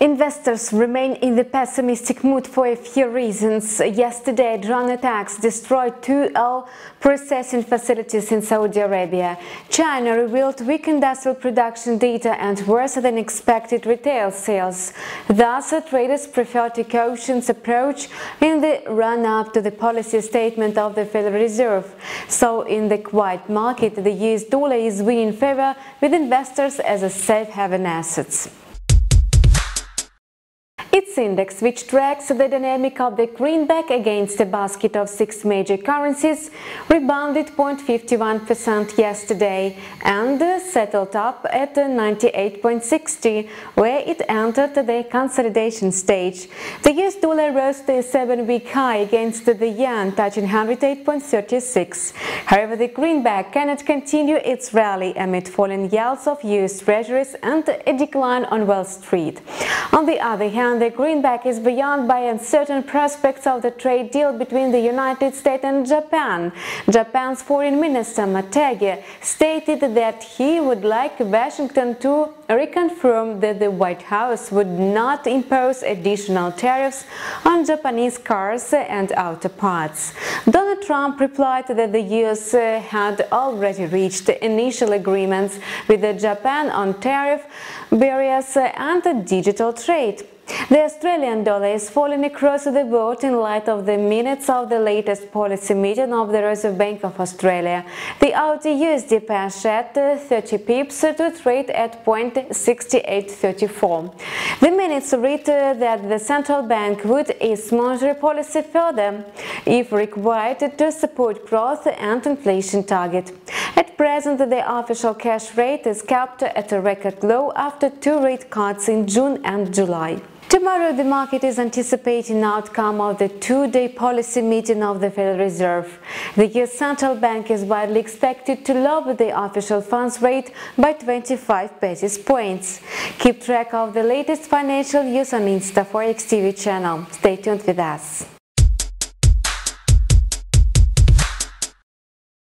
Investors remain in the pessimistic mood for a few reasons. Yesterday, drone attacks destroyed two oil processing facilities in Saudi Arabia. China revealed weak industrial production data and worse than expected retail sales. Thus, traders prefer a cautious approach in the run-up to the policy statement of the Federal Reserve. So, in the quiet market, the US dollar is winning favor with investors as a safe haven asset. Its index, which tracks the dynamic of the greenback against a basket of 6 major currencies, rebounded 0.51% yesterday and settled up at 98.60, where it entered the consolidation stage. The US dollar rose to a 7-week high against the yen, touching 108.36. However, the greenback cannot continue its rally amid falling yields of US treasuries and a decline on Wall Street. On the other hand, the greenback is buoyed by uncertain prospects of the trade deal between the United States and Japan. Japan's Foreign Minister Motegi stated that he would like Washington to reconfirm that the White House would not impose additional tariffs on Japanese cars and auto parts. Donald Trump replied that the US had already reached initial agreements with Japan on tariff barriers and digital trade. The Australian dollar is falling across the board in light of the minutes of the latest policy meeting of the Reserve Bank of Australia. The AUD-USD pair shed 30 pips to trade at 0.6834. The minutes read that the central bank would ease monetary policy further, if required, to support growth and inflation target. At present, the official cash rate is capped at a record low after 2 rate cuts in June and July. Tomorrow, the market is anticipating the outcome of the 2-day policy meeting of the Federal Reserve. The US Central Bank is widely expected to lower the official funds rate by 25 basis points. Keep track of the latest financial news on InstaForex TV channel. Stay tuned with us.